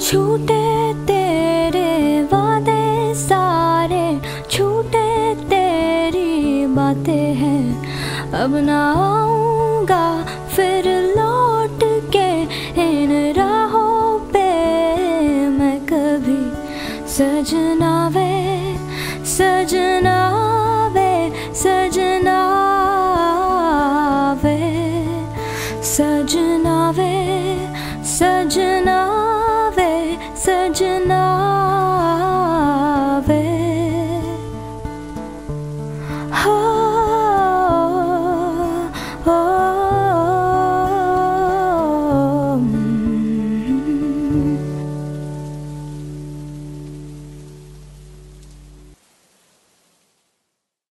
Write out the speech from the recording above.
छूटे तेरे वादे सारे, छूटे तेरी बातें हैं। अब ना आऊँगा फिर लौट के इन राहों पे मैं कभी। सजना वे सजना